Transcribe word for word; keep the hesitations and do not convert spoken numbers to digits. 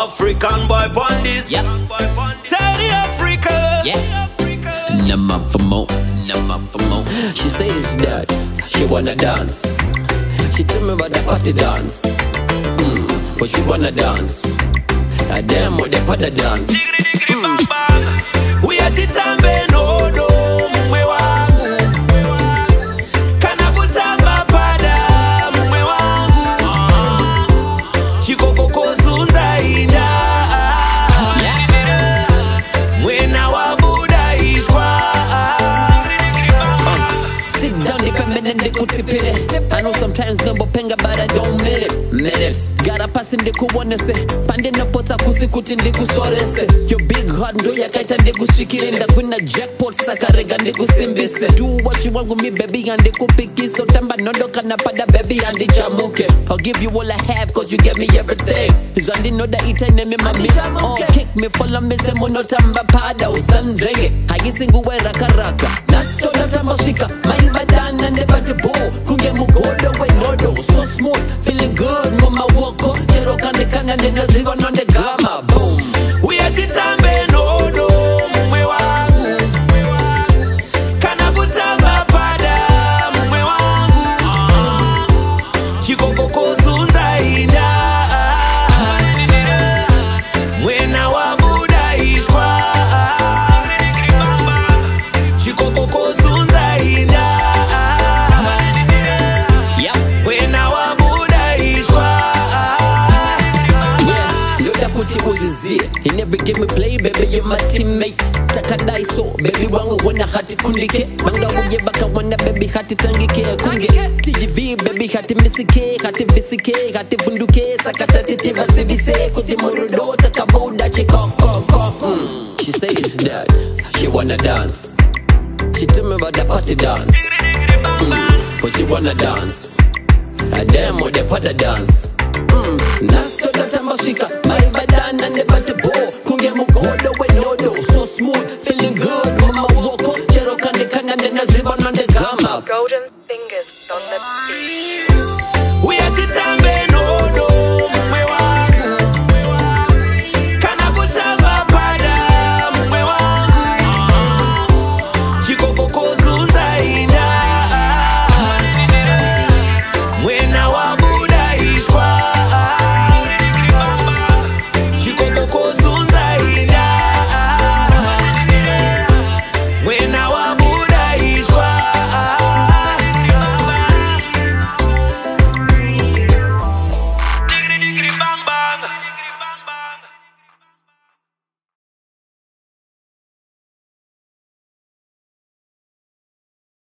African boy pon this. Yep. Tell the Africa. Yeah. Number for more, number for more. She says that she wanna dance. She tell me about the party dance. Mm, but she wanna dance. A damn what they put the dance. Mm. We are titambe no do mumwe wangu. Kana kutamba pada mumwe wangu. Chiko koko zunza ina. Mwena wabuda ishwa. Sit down, dependent and they could tip it. I know sometimes number penga, but I don't mean it. Minutes. Gotta pass in the kuwane se. Pande na pota kusi kuti ndiku sorese. Your big heart ndo ya kaita ndiku shikirinda. Kuna jackpot sakarega ndiku simbise. Do what you want with me baby and ndiku piki. So tamba nondo kana pada baby and di chamuke. I'll give you all I have cause you get me everything. Zandi no da ita neme mami. Oh kick me follow me se mono tamba pada usandrenge. Hagi nguwe raka raka. Nasto na tamba shika. Maiva dana nebate bo. Kunge mugodo we nodo. So smooth, feeling good mama walk. Chero kande kanda nena ziva nonde gama. Boom. We are titambe no do mumwe wangu. Kana kutamba pada mumwe wangu. Chiko koko zunza ina. Mwena wabuda ishwa. Chiko koko zunza ina. In every game we play, baby, you're my teammate. Takadai so, baby, wangu wana hati kundike. Manga uye baka wana, baby, hati tangike kunge. T G V, baby, hati misike, hati visike, hati bunduke, sakata titiva sivise, kuti murudo, takabuda, chiko, kok, kok. Mm. She says that she wanna dance. She tell me about the party dance. Mm. But she wanna dance. A damn what they put the dance. Mm. Nasto da tamba shika, my badana ne